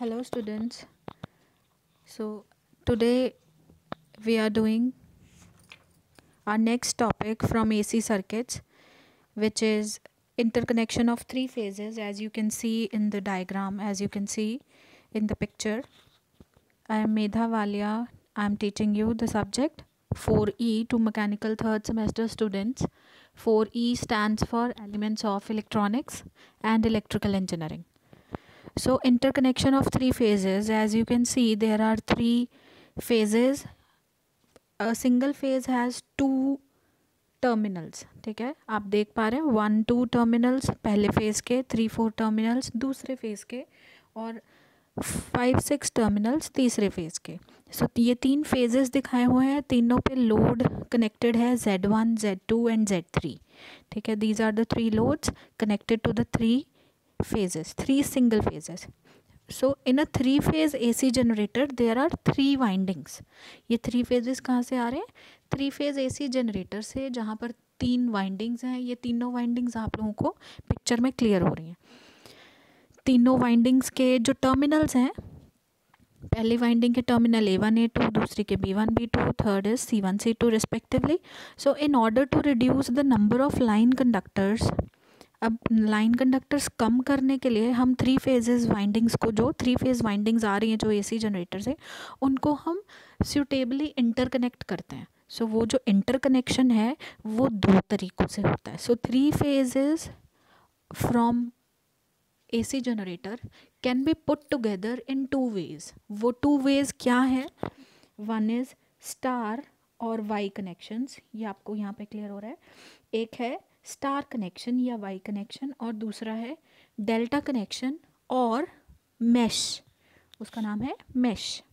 Hello students. So today we are doing our next topic from AC circuits, which is interconnection of three phases, as you can see in the diagram, as you can see in the picture. I am Medha Walia. I am teaching you the subject 4E to mechanical third semester students. 4E stands for elements of electronics and electrical engineering. So interconnection of three phases, as you can see there are three phases. A single phase has two terminals, ठीक है, आप देख पा रहे हैं 1-2 terminals पहले phase के, 3-4 terminals दूसरे फेज के और 5-6 टर्मिनल्स तीसरे फेज के. सो ये तीन फेजेस दिखाए हुए हैं, तीनों पे लोड कनेक्टेड है Z1, Z2 एंड Z3. ठीक है, these are the three loads connected to the three phases, three single phases. So in a three phase AC generator there are three windings. ये three phases कहाँ से आ रहे हैं? Three phase AC generator से, जहाँ पर तीन windings हैं. ये तीनों windings आप लोगों को पिक्चर में क्लियर हो रही हैं. तीनों windings के जो टर्मिनल्स हैं, पहली वाइंडिंग के टर्मिनल A1 A2, दूसरी के B1 B2, third is C1 C2 respectively. So in order to reduce the number of line conductors, अब लाइन कंडक्टर्स कम करने के लिए हम थ्री फेजेस वाइंडिंग्स को, जो थ्री फेज वाइंडिंग्स आ रही हैं जो एसी जनरेटर से, उनको हम सूटेबली इंटरकनेक्ट करते हैं. सो वो जो इंटरकनेक्शन है वो दो तरीक़ों से होता है. So three phases from AC generator can be put together in two ways. वो टू वेज क्या है? वन इज़ स्टार और वाई कनेक्शंस, ये आपको यहाँ पे क्लियर हो रहा है. एक है स्टार कनेक्शन या वाई कनेक्शन और दूसरा है डेल्टा कनेक्शन और मैश, उसका नाम है mesh.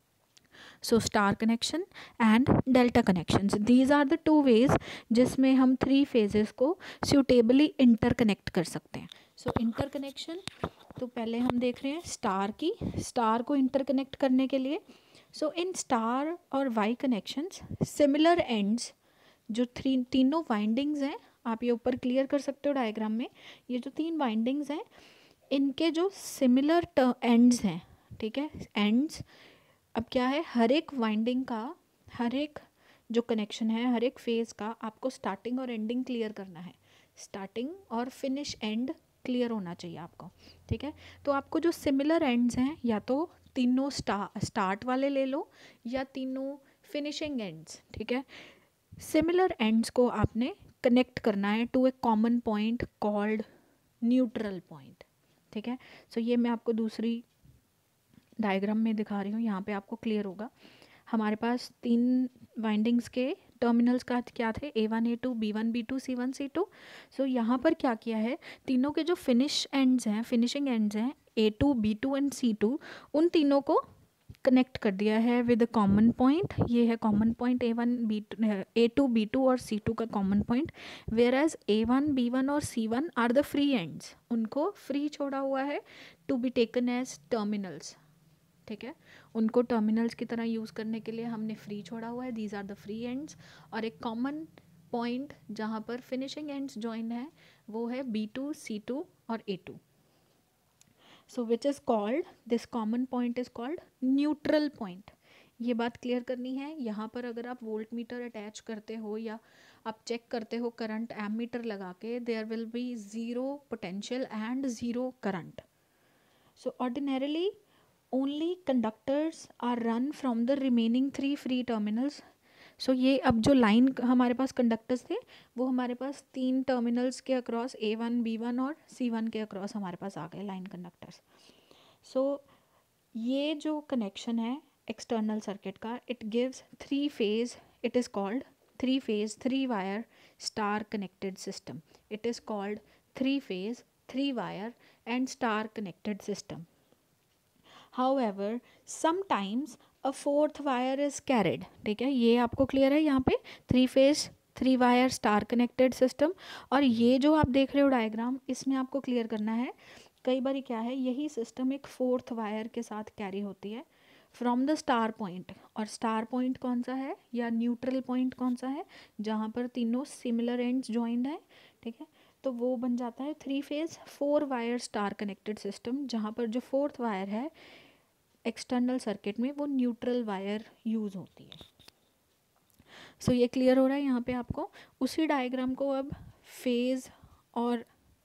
So star connection and delta connections, these are the two ways जिसमें हम थ्री फेजेस को सूटेबली इंटरकनेक्ट कर सकते हैं. सो इंटरकनेक्शन तो पहले हम देख रहे हैं स्टार की, स्टार को इंटरकनेक्ट करने के लिए. सो इन स्टार और वाई कनेक्शंस सिमिलर एंड्स, जो तीनों वाइंडिंग्स हैं, आप ये ऊपर क्लियर कर सकते हो डायग्राम में, ये जो तीन वाइंडिंग्स हैं इनके जो सिमिलर एंड्स हैं, ठीक है, एंड्स. अब क्या है, हर एक वाइंडिंग का, हर एक जो कनेक्शन है, हर एक फेज़ का आपको स्टार्टिंग और एंडिंग क्लियर करना है. स्टार्टिंग और फिनिश एंड क्लियर होना चाहिए आपको, ठीक है. तो आपको जो सिमिलर एंड्स हैं, या तो तीनों स्टार्ट वाले ले लो या तीनों फिनिशिंग एंड्स, ठीक है. सिमिलर एंड्स को आपने कनेक्ट करना है to a common point called neutral point, ठीक है. सो ये मैं आपको दूसरी डायग्राम में दिखा रही हूँ, यहाँ पे आपको क्लियर होगा. हमारे पास तीन वाइंडिंग्स के टर्मिनल्स का क्या थे? A1 A2 B1 B2 C1 C2. सो यहाँ पर क्या किया है, तीनों के जो फिनिश एंड्स हैं, फिनिशिंग एंड्स हैं A2 B2 एंड C2, उन तीनों को कनेक्ट कर दिया है विद कॉमन पॉइंट. ये है common point A1 B2 A2 B2 और C2 का common point. Where as A1 B1 और C1 are the free ends, उनको फ्री छोड़ा हुआ है to be taken as terminals, ठीक है. उनको टर्मिनल्स की तरह यूज़ करने के लिए हमने फ्री छोड़ा हुआ है. These are the free ends. और एक कॉमन पॉइंट जहाँ पर फिनिशिंग एंड्स जॉइन है वो है B2 C2 और A2. So which is called, this common point is called neutral point. ये बात क्लियर करनी है. यहाँ पर अगर आप वोल्ट मीटर अटैच करते हो या आप चेक करते हो करंट एमीटर लगा के, there will be zero potential and zero current. So ordinarily only conductors are run from the remaining three free terminals. So ये अब जो लाइन हमारे पास कंडक्टर्स थे वो हमारे पास तीन टर्मिनल्स के अक्रॉस A1 B1 और C1 के अक्रॉस हमारे पास आ गए लाइन कंडक्टर्स. सो ये जो कनेक्शन है एक्सटर्नल सर्किट का, it gives three phase, it is called three phase three wire star connected system. It is called three phase three wire and star connected system. However, sometimes a fourth wire is carried. ठीक है, ये आपको clear है यहाँ पे three phase three wire star connected system. और ये जो आप देख रहे हो डायग्राम, इसमें आपको क्लियर करना है, कई बार क्या है, यही सिस्टम एक फोर्थ वायर के साथ कैरी होती है फ्रॉम द स्टार पॉइंट. और स्टार पॉइंट कौन सा है या न्यूट्रल पॉइंट कौन सा है? जहाँ पर तीनों सिमिलर एंड्स जॉइंड है, ठीक है. तो वो बन जाता है 3 phase 4 wire star connected system, जहाँ पर जो 4th वायर है एक्सटर्नल सर्किट में वो न्यूट्रल वायर यूज़ होती है। सो ये क्लियर हो रहा है यहाँ पे आपको। उसी डायग्राम को अब फेज़ और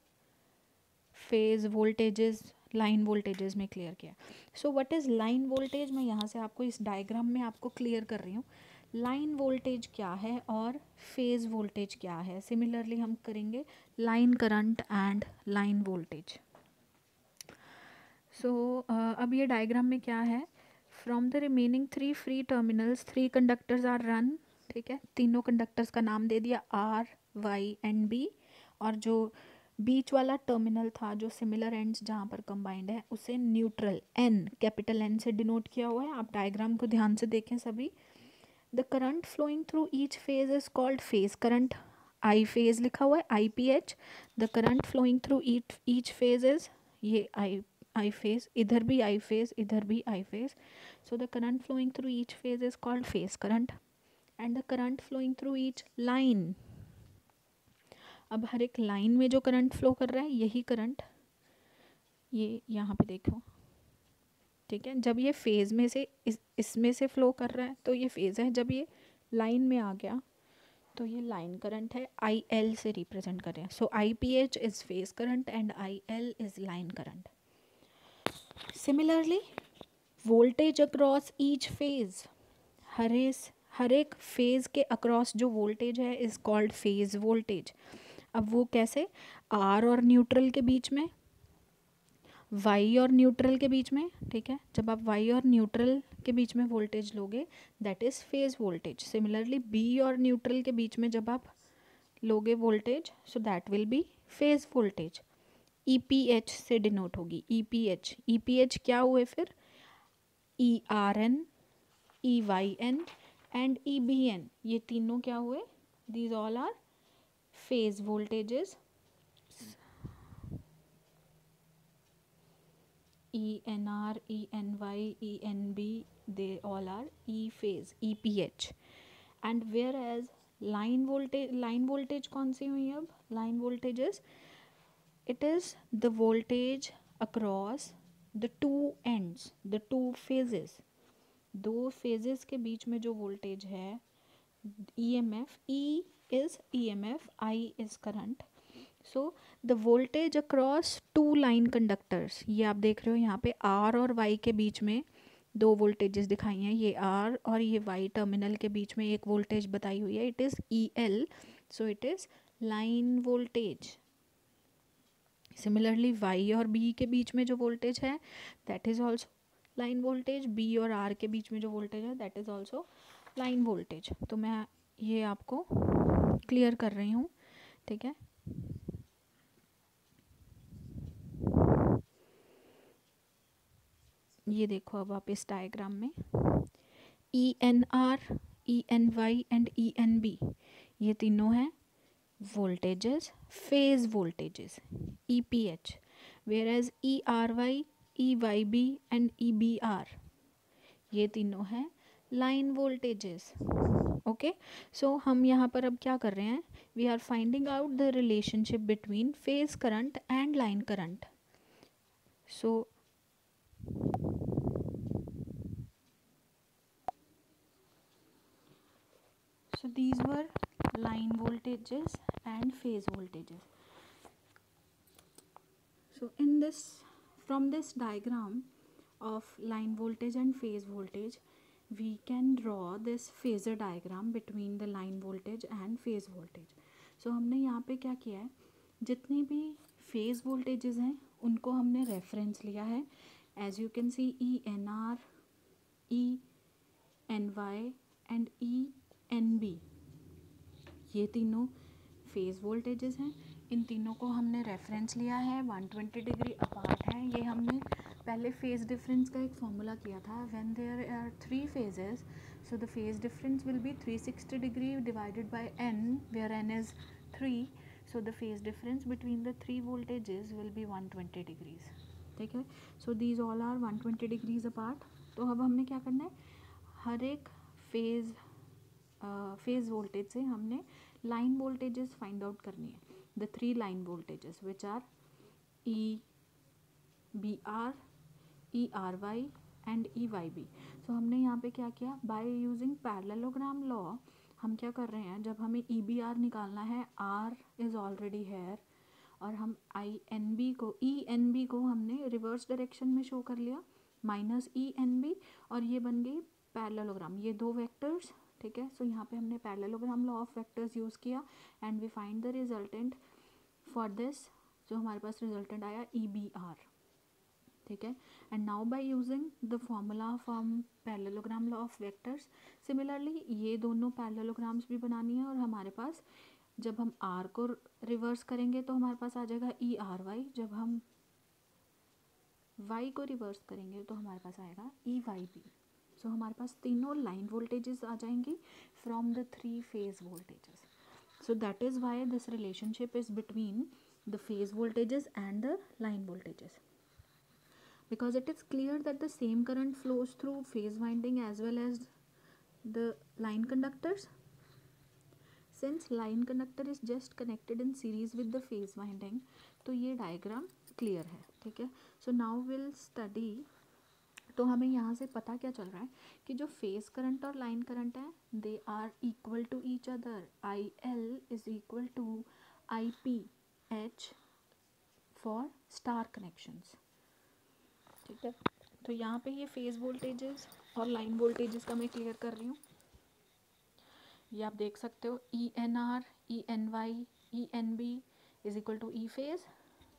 फेज़ वोल्टेजेस, लाइन वोल्टेजेस में क्लियर किया। So what is line voltage, मैं यहाँ से आपको इस डायग्राम में आपको क्लियर कर रही हूँ। लाइन वोल्टेज क्या है और फेज़ वोल्टेज क्या है। सिमिलरली हम करेंगे line current and line voltage. So अब ये डायग्राम में क्या है, from the remaining 3 free terminals 3 conductors are run. ठीक है, तीनों कंडक्टर्स का नाम दे दिया आर, वाई एंड बी, और जो बीच वाला टर्मिनल था जो सिमिलर एंड्स जहाँ पर कंबाइंड है उसे न्यूट्रल एन, कैपिटल एन से डिनोट किया हुआ है। आप डायग्राम को ध्यान से देखें सभी। The current flowing through each phase is called phase current, I phase लिखा हुआ है IPH। The current flowing through each phase is, ये आई फेज, इधर भी आई फेज, इधर भी I phase. So the current flowing through each phase is called phase current and the current flowing through each line. अब हर एक line में जो करंट फ्लो कर रहा है यही करंट ये यहाँ पे देखो। ठीक है, जब ये फेज में से इसमें से फ्लो कर रहा है तो ये फेज है, जब ये लाइन में आ गया तो ये लाइन करंट है, IL से रिप्रेजेंट कर रहे हैं। So IPH is phase current and IL is line current. Similarly voltage across each phase, हर एक फेज के अक्रॉस जो वोल्टेज है इज कॉल्ड फेज वोल्टेज। अब वो कैसे, आर और न्यूट्रल के बीच में, वाई और न्यूट्रल के बीच में। ठीक है, जब आप वाई और न्यूट्रल के बीच में वोल्टेज लोगे that is phase voltage. Similarly B और न्यूट्रल के बीच में जब आप लोगे voltage so that will be phase voltage. EPH से डिनोट होगी, EPH क्या हुए फिर, ERN, EYN एंड EBN, ये तीनों क्या हुए, these all are phase voltages. ENR, ENY, ENB, they all are E phase, EPH. And whereas line voltage कौन सी हुई अब, line voltages, it is the voltage across the two ends, the two phases, दो phases के बीच में जो voltage है, EMF, E is EMF, I is current. So the voltage across two line conductors, ये आप देख रहे हो यहाँ पे आर और वाई के बीच में दो वोल्टेजेस दिखाई हैं, ये आर और ये वाई टर्मिनल के बीच में एक वोल्टेज बताई हुई है, it is EL, so it is line voltage. Similarly Y और बी के बीच में जो वोल्टेज है that is also line voltage, B और आर के बीच में जो वोल्टेज है that is also line voltage. तो मैं ये आपको क्लियर कर रही हूँ। ठीक है, ये देखो अब आप इस डायग्राम में ENR, ENY एंड ENB ये तीनों हैं voltages, phase voltages, EPH, whereas ERY, EYB and EBR ये तीनों हैं लाइन वोल्टेजेस। ओके, सो हम यहाँ पर अब क्या कर रहे हैं, we are finding out the relationship between phase current and line current. So these were line voltages and phase voltages. So in this, from this diagram of line voltage and phase voltage, we can draw this phasor diagram between the line voltage and phase voltage. So हमने यहाँ पे क्या किया है, जितनी भी phase voltages हैं उनको हमने reference लिया है। As you can see ENR, ENY and ENB ये तीनों फेज वोल्टेजेस हैं, इन तीनों को हमने रेफरेंस लिया है, 120 डिग्री अपार्ट है। ये हमने पहले फेज डिफरेंस का एक फॉर्मूला किया था, when there are 3 phases so the phase difference will be 360 degree divided by n where n is 3, so the phase difference between the 3 voltages will be 120 degrees. ठीक है, so these all are 120 degrees apart. तो अब हमने क्या करना है, हर एक phase voltage से हमने लाइन वोल्टेजेस फाइंड आउट करनी है। the three line voltages which are EBR, ERY and EYB. सो हमने यहाँ पे क्या किया, बाय यूजिंग पैरेललोग्राम लॉ हम क्या कर रहे हैं, जब हमें EBR निकालना है, R इज़ ऑलरेडी हेयर, और हम ENB को हमने रिवर्स डायरेक्शन में शो कर लिया माइनस ENB, और ये बन गई पैरेललोग्राम, ये दो वेक्टर्स, ठीक है. सो यहाँ पे हमने parallelogram law of vectors use किया and we find the resultant for this. जो हमारे पास रिजल्टेंट आया EBR, ठीक है. And now by using the formula from parallelogram law of vectors, similarly ये दोनों पैरेललोग्राम्स भी बनानी है, और हमारे पास जब हम R को रिवर्स करेंगे तो हमारे पास आ जाएगा ERY, जब हम Y को रिवर्स करेंगे तो हमारे पास आएगा EYB. सो हमारे पास तीनों लाइन वोल्टेजेस आ जाएंगी from the three phase voltages. So that is why this relationship is between the phase voltages and the line voltages, because it is clear that the same current flows through phase winding as well as the line conductors. Since line conductor is just connected in series with the phase winding, तो ये diagram clear है, ठीक है. So now will study. तो हमें यहाँ से पता क्या चल रहा है कि जो फेज करंट और लाइन करंट है, they are equal to each other. IL is equal to IPH for star connections, ठीक है. तो यहाँ पे ये फेज वोल्टेजेस और लाइन वोल्टेजेस का मैं क्लियर कर रही हूँ. ये आप देख सकते हो, ENR, ENY, ENB is equal to E phase,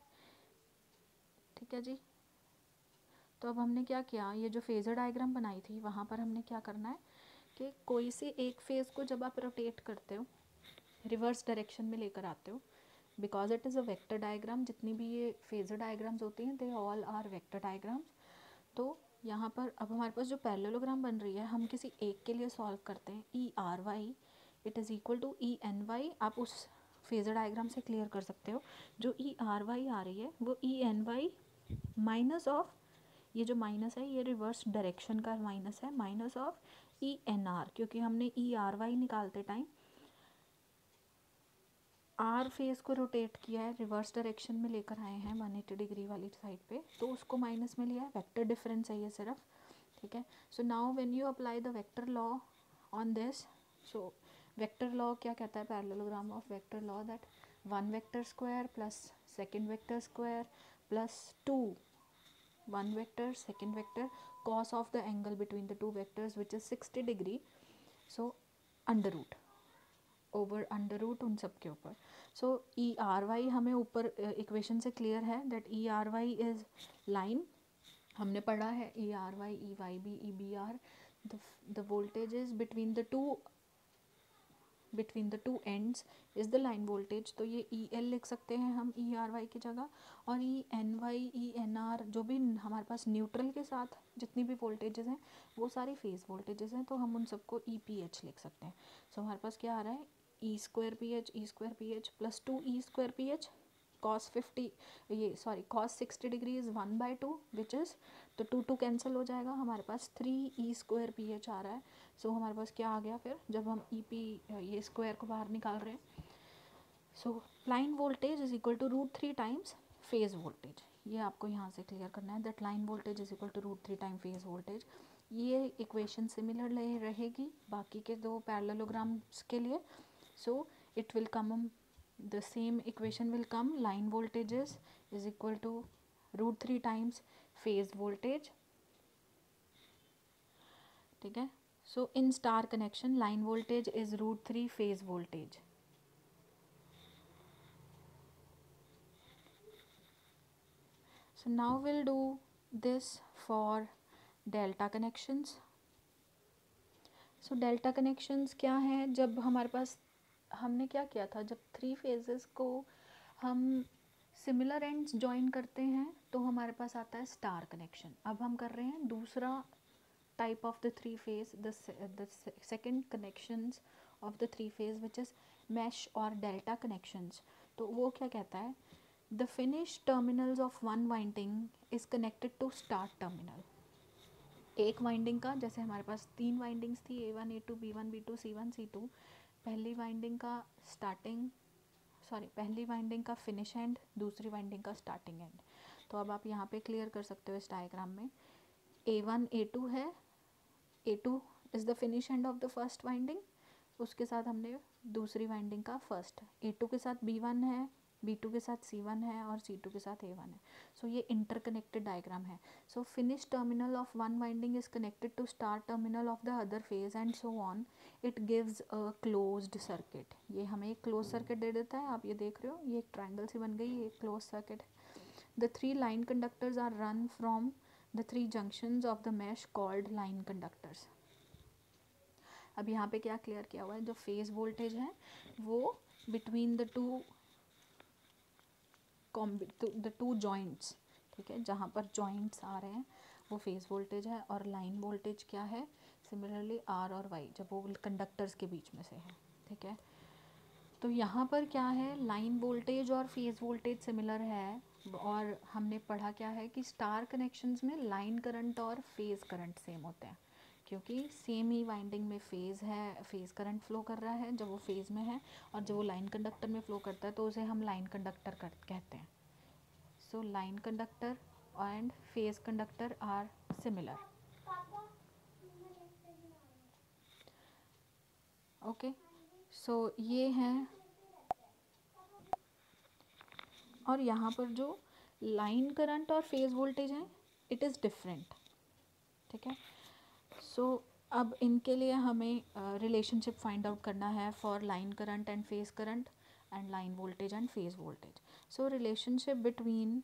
ठीक है जी. तो अब हमने क्या किया, ये जो फेजर डायग्राम बनाई थी वहाँ पर हमने क्या करना है कि कोई से एक फेज़ को जब आप रोटेट करते हो, रिवर्स डायरेक्शन में लेकर आते हो, because it is a vector diagram, जितनी भी ये फेजर डायग्राम्स होती हैं they all are vector diagrams. तो यहाँ पर अब हमारे पास जो पैरेललोग्राम बन रही है, हम किसी एक के लिए सॉल्व करते हैं. ERY it is equal to ENY, आप उस फेजर डायग्राम से क्लियर कर सकते हो. जो ERY आ रही है वो ENY माइनस ऑफ, ये जो माइनस है ये रिवर्स डायरेक्शन का माइनस है, माइनस ऑफ ENR, क्योंकि हमने ERY निकालते टाइम R फेज को रोटेट किया है, रिवर्स डायरेक्शन में लेकर आए हैं 180 डिग्री वाली साइड पे, तो उसको माइनस में लिया है. वेक्टर डिफरेंस है ये सिर्फ, ठीक है. So now when you apply the vector law on this, so vector law क्या कहता है, parallelogram of vector law, that one vector square plus second vector square plus 2 one vector second vector cos of the angle between the two vectors which is 60 degree. So under root over under root उन सब के ऊपर. सो ERY हमें ऊपर equation से clear है that ERY is line, हमने पढ़ा है ERY, EYB, EBR, the voltages between the two ends is the line voltage. तो ये EL लिख सकते हैं हम ERY की जगह, और ENY, ENR जो भी हमारे पास न्यूट्रल के साथ जितनी भी वोल्टेजेस हैं वो सारी फेज वोल्टेजेस हैं, तो हम उन सबको EPH लिख सकते हैं. सो हमारे पास क्या आ रहा है, E square PH plus 2E square PH cos 60 degree is 1/2 which is, तो 2 कैंसिल हो जाएगा, हमारे पास 3E स्क्वायर PH आ रहा है. सो हमारे पास क्या आ गया फिर, जब हम ये स्क्वायर को बाहर निकाल रहे हैं. So line voltage is equal to √3 times phase voltage. ये आपको यहाँ से क्लियर करना है that line voltage is equal to √3 time phase voltage. ये इक्वेशन सिमिलर रहेगी बाकी के दो पैरेललोग्राम्स के लिए. So it will come, the same equation will come, line voltages is equal to √3 times phase voltage, ठीक है. So in star connection line voltage is √3 phase voltage. So now we'll do this for delta connections. So delta connections क्या है, जब हमारे पास हमने क्या किया था, जब थ्री फेजेस को हम सिमिलर एंड्स ज्वाइन करते हैं तो हमारे पास आता है स्टार कनेक्शन. अब हम कर रहे हैं दूसरा type of the three phase, the second connections of the three phase which is mesh और डेल्टा कनेक्शंस. तो वो क्या कहता है, the finish terminals of one winding is connected to start terminal. एक वाइंडिंग का, जैसे हमारे पास 3 वाइंडिंग्स थी A1 A2 B1 B2 C1 C2, पहली वाइंडिंग का पहली वाइंडिंग का फिनिश एंड, दूसरी वाइंडिंग का स्टार्टिंग एंड। तो अब आप यहाँ पे क्लियर कर सकते हो इस डायग्राम में। A1 A2 है, A2 is the finish end of the first winding, उसके साथ हमने दूसरी वाइंडिंग का फर्स्ट, A2 के साथ B1 है, B2 के साथ C1 है और C2 के साथ A1 है। सो ये इंटरकनेक्टेड डायग्राम है। So finish terminal of one winding is connected to start terminal of the other phase and so on, it gives a closed circuit. ये हमें एक क्लोज सर्किट दे देता है। आप ये देख रहे हो, ये एक ट्रायंगल सी बन गई, ये एक क्लोज सर्किट है। The three line conductors are run from the three junctions of the mesh called line conductors. अब यहाँ पे क्या क्लियर किया हुआ है, जो फेज वोल्टेज है वो बिटवीन द टू जॉइंट्स, ठीक है, जहाँ पर जॉइंट्स आ रहे हैं वो फेज वोल्टेज है, और लाइन वोल्टेज क्या है, सिमिलरली आर और वाई, जब वो कंडक्टर्स के बीच में से है, ठीक है। तो यहाँ पर क्या है, लाइन वोल्टेज और फेज वोल्टेज सिमिलर है, और हमने पढ़ा क्या है कि स्टार कनेक्शंस में लाइन करंट और फेज करंट सेम होते हैं, क्योंकि सेम ही वाइंडिंग में फेज है, फेज करंट फ्लो कर रहा है जब वो फेज में है, और जब वो लाइन कंडक्टर में फ्लो करता है तो उसे हम लाइन कंडक्टर कहते हैं। So line conductor and phase conductor are similar. Okay, so ये हैं, और यहाँ पर जो लाइन करंट और फेज वोल्टेज हैं इट इज़ डिफरेंट, ठीक है। सो अब इनके लिए हमें रिलेशनशिप फाइंड आउट करना है for line current and phase current and line voltage and phase voltage. So relationship between,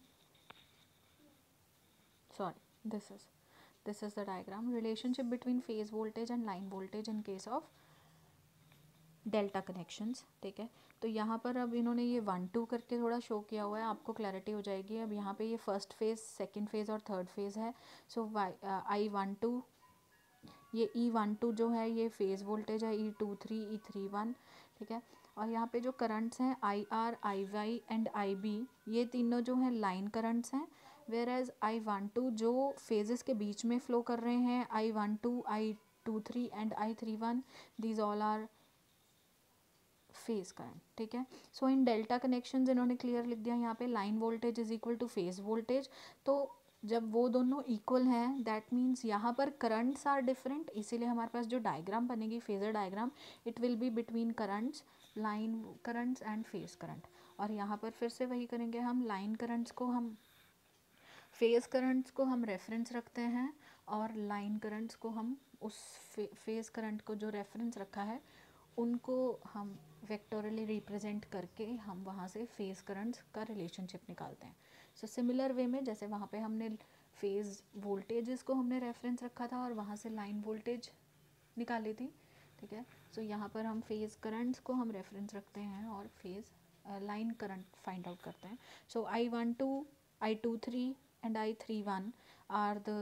sorry, this is the diagram, relationship between phase voltage and line voltage in case of delta connections, ठीक है। तो यहाँ पर अब इन्होंने ये 1-2 करके थोड़ा शो किया हुआ है, आपको क्लैरिटी हो जाएगी। अब यहाँ पे ये फर्स्ट फेज़, सेकंड फेज़ और थर्ड फेज़ है। सो I12, ये E12 जो है ये फेज़ वोल्टेज है, E23 E31, ठीक है। और यहाँ पे जो करंट्स हैं IR IY एंड IB, ये तीनों जो हैं लाइन करंट्स हैं, वेयर एज I12 जो फेजेस के बीच में फ्लो कर रहे हैं, I12 I23 and I31, these all are phase current, ठीक है। सो इन डेल्टा कनेक्शंस इन्होंने क्लियर लिख दिया यहाँ पे, line voltage is equal to phase voltage. तो जब वो दोनों इक्वल हैं दैट मीन्स यहाँ पर करंट्स आर डिफरेंट, इसीलिए हमारे पास जो डायग्राम बनेगी phasor diagram, it will be between currents, line currents and phase current. और यहाँ पर फिर से वही करेंगे हम, लाइन करंट्स को हम, फेज़ करंट्स को हम रेफरेंस रखते हैं, और लाइन करंट्स को हम उस फेज़ करंट को जो रेफरेंस रखा है उनको हम वेक्टोरली रिप्रेजेंट करके हम वहाँ से फेज़ करंट्स का रिलेशनशिप निकालते हैं। सो सिमिलर वे में जैसे वहाँ पे हमने फेज़ वोल्टेजेस को हमने रेफरेंस रखा था और वहाँ से लाइन वोल्टेज निकाली थी, ठीक है। सो यहाँ पर हम फेज़ करंट्स को हम रेफरेंस रखते हैं और phase line current find out करते हैं। सो I12 I23 and I31 are the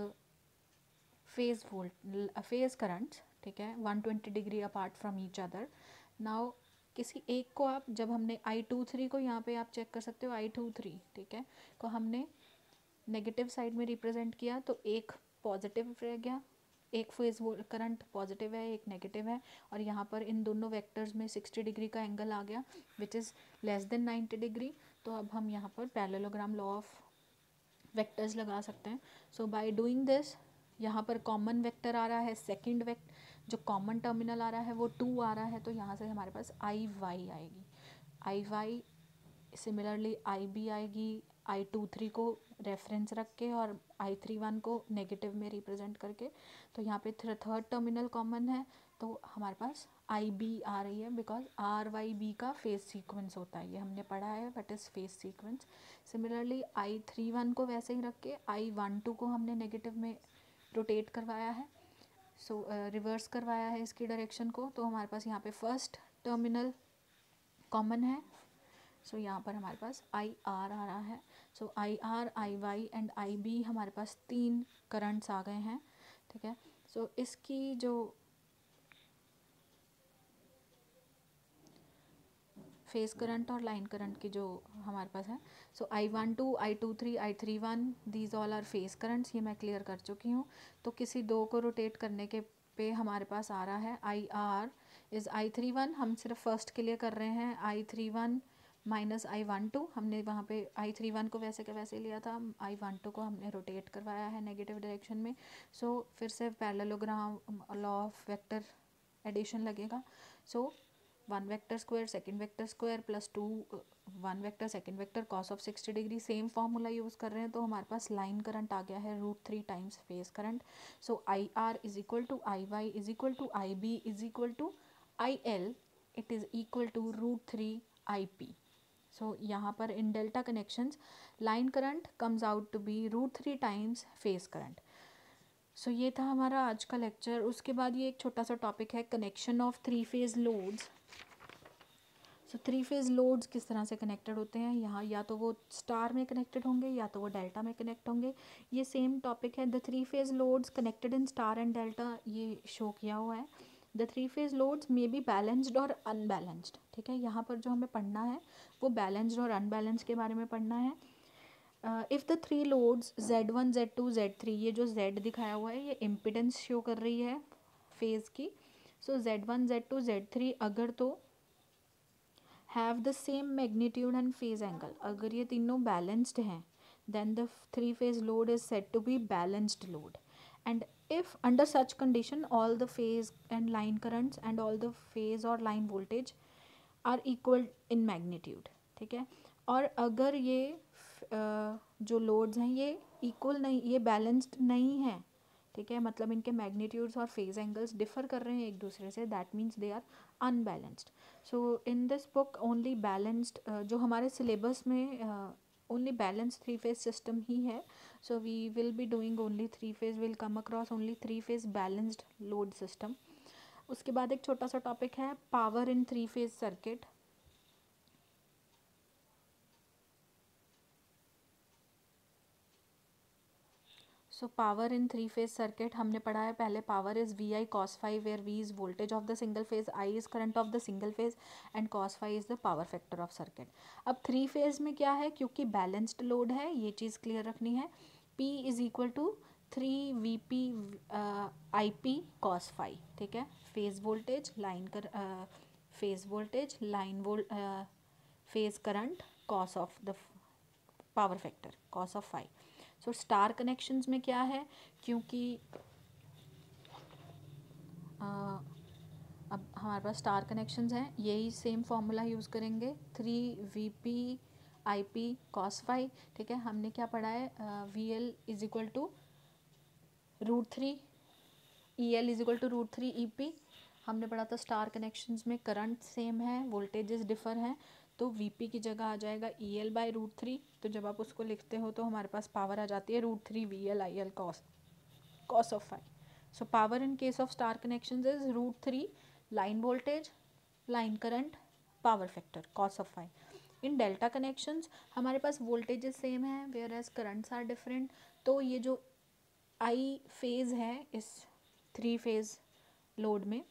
phase currents, ठीक है, 120 degree apart from each other. Now किसी एक को आप, जब हमने I23 को यहाँ पे आप चेक कर सकते हो, I23, ठीक है, को हमने नेगेटिव साइड में रिप्रेजेंट किया तो एक पॉजिटिव रह गया, एक फेज करंट पॉजिटिव है, एक नेगेटिव है, और यहाँ पर इन दोनों वेक्टर्स में 60 डिग्री का एंगल आ गया which is less than 90 degree. तो अब हम यहाँ पर पैरेललोग्राम लॉ ऑफ वेक्टर्स लगा सकते हैं। सो बाय डूइंग दिस, यहाँ पर कॉमन वेक्टर आ रहा है, सेकंड जो कॉमन टर्मिनल आ रहा है वो 2 आ रहा है, तो यहाँ से हमारे पास IY आएगी, IY सिमिलरली IB आएगी, I23 को रेफरेंस रख के और I31 को नेगेटिव में रिप्रेजेंट करके। तो यहाँ पे थर्ड टर्मिनल कॉमन है, तो हमारे पास IB आ रही है, बिकॉज RYB का फेस सीक्वेंस होता है, ये हमने पढ़ा है, but is phase sequence. Similarly I31 को वैसे ही रख के I12 को हमने नेगेटिव में रोटेट करवाया है, सो रिवर्स करवाया है इसकी डायरेक्शन को, तो हमारे पास यहाँ पे फर्स्ट टर्मिनल कॉमन है। सो यहाँ पर हमारे पास IR आ रहा है। So IR IY and IB हमारे पास 3 करंट्स आ गए हैं, ठीक है। सो इसकी जो फेस करंट और लाइन करंट की जो हमारे पास है, so I12 I23 I31 these all are phase currents, ये मैं क्लियर कर चुकी हूँ। तो किसी दो को रोटेट करने के पे हमारे पास आ रहा है IR इज़ I31, हम सिर्फ फर्स्ट के लिए कर रहे हैं, I31 -I12, हमने वहाँ पे I31 को वैसे के वैसे लिया था, I12 को हमने रोटेट करवाया है नेगेटिव डायरेक्शन में. सो फिर से parallelogram law of vector addition लगेगा. So 1 vector square second vector square plus 2 1 vector second vector cos of 60 degree, same formula use कर रहे हैं. तो हमारे पास लाइन करंट आ गया है √3 times phase current. So IR is equal to IY is equal to IB is equal to IL, it is equal to √3 IP. So यहाँ पर in delta connections line current comes out to be √3 times phase current. So ये था हमारा आज का lecture. उसके बाद ये एक छोटा सा टॉपिक है connection of 3 phase loads. So 3 phase loads किस तरह से कनेक्टेड होते हैं. यहाँ या तो वो स्टार में कनेक्टेड होंगे या तो वो डेल्टा में कनेक्ट होंगे. ये सेम टॉपिक है. The 3 phase loads connected in star and delta, ये शो किया हुआ है. The 3 phase loads may be balanced और अनबैलेंस्ड. ठीक है, यहाँ पर जो हमें पढ़ना है वो बैलेंस्ड और अनबैलेंस्ड के बारे में पढ़ना है. If the 3 loads Z1 Z2 Z3, ये जो Z दिखाया हुआ है ये इम्पिडेंस शो कर रही है फेज़ की. सो Z1 Z2 Z3 अगर तो have the same magnitude and phase angle, अगर ये तीनों बैलेंस्ड हैं, then the 3 phase load is said to be balanced load. And if under such condition all the phase and line currents and all the phase और line voltage are equal in magnitude. ठीक है, और अगर ये जो loads हैं ये equal नहीं, ये बैलेंस्ड नहीं है, ठीक है, मतलब इनके मैग्नीट्यूड्स और फेज एंगल्स डिफर कर रहे हैं एक दूसरे से, that means they are unbalanced. So in this book only balanced, जो हमारे सिलेबस में ओनली बैलेंस 3 फेज सिस्टम ही है. So we will be doing only 3 phase, will come across only 3 phase balanced load system. उसके बाद एक छोटा सा टॉपिक है power in 3 phase circuit. So power in 3 phase circuit हमने पढ़ा है पहले. Power is VI cos phi, where V is voltage of the single phase, I is current of the single phase and cos phi is the power factor of circuit. अब 3 phase में क्या है, क्योंकि balanced load है, ये चीज़ clear रखनी है. P is equal to 3VP IP cos phi. ठीक है, फेज वोल्टेज लाइन कर phase voltage line phase current cos of the power factor cos of phi. So star connections में क्या है, क्योंकि अब हमारे पास स्टार कनेक्शंस हैं, यही सेम फार्मूला यूज़ करेंगे 3VP IP cos phi. ठीक है, हमने क्या पढ़ा है, VL is equal to √3 EL is equal to √3 EP. हमने पढ़ा था स्टार कनेक्शंस में करंट सेम है, वोल्टेजेस डिफर हैं, तो VP की जगह आ जाएगा EL/√3. तो जब आप उसको लिखते हो तो हमारे पास पावर आ जाती है √3 VL IL cos of phi. So power in case of star connections is √3 line voltage line current power factor cos of phi. In delta connections हमारे पास वोल्टेजेस सेम है whereas currents are different. तो ये जो I phase है इस 3 phase load में,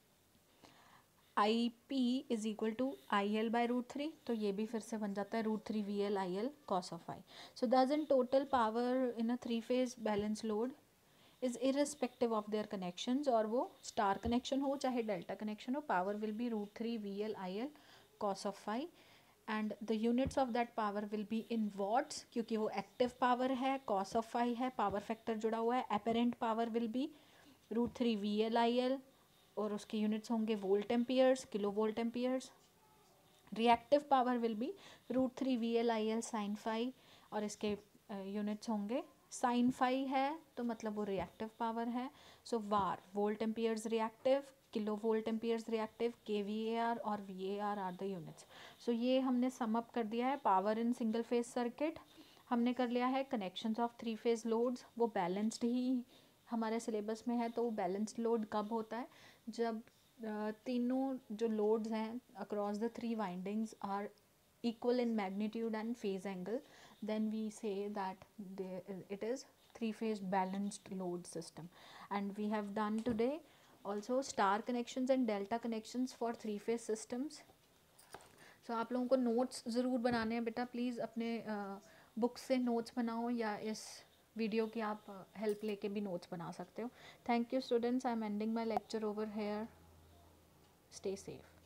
IP is equal to IL/√3, तो ये भी फिर से बन जाता है √3 VL IL cos of phi. So thus in total power in a 3 phase balance load is irrespective of their connections, और वो स्टार कनेक्शन हो चाहे डेल्टा कनेक्शन हो, power will be √3 VL IL cos of phi. And the units of that power will be in watts, क्योंकि वो active power है, cos of phi है, power factor जुड़ा हुआ है. Apparent power will be √3 VL IL और उसके units होंगे volt amperes, kilo volt amperes. Reactive power will be √3 VL IL sine phi, और इसके यूनिट्स होंगे साइन फाई है तो मतलब वो रिएक्टिव पावर है. So var volt amperes reactive, kilo volt amperes reactive, KVAR और VAR are the units. So ये हमने सम अप कर दिया है power in single phase circuit. हमने कर लिया है कनेक्शंस ऑफ 3 फेज लोड्स, वो बैलेंस्ड ही हमारे सिलेबस में है. तो वो बैलेंस्ड लोड कब होता है, जब तीनों जो लोड्स हैं across the 3 windings are equal in magnitude and phase angle, then we say that it is 3 phase balanced load system. And we have done today also star connections and delta connections for 3 phase systems. So आप लोगों को notes ज़रूर बनाने हैं बेटा, please अपने book से notes बनाओ या इस वीडियो की आप हेल्प लेके भी नोट्स बना सकते हो. Thank you students, I am ending my lecture over here. Stay safe.